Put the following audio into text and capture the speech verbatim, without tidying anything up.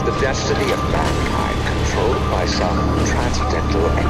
the destiny of mankind controlled by some transcendental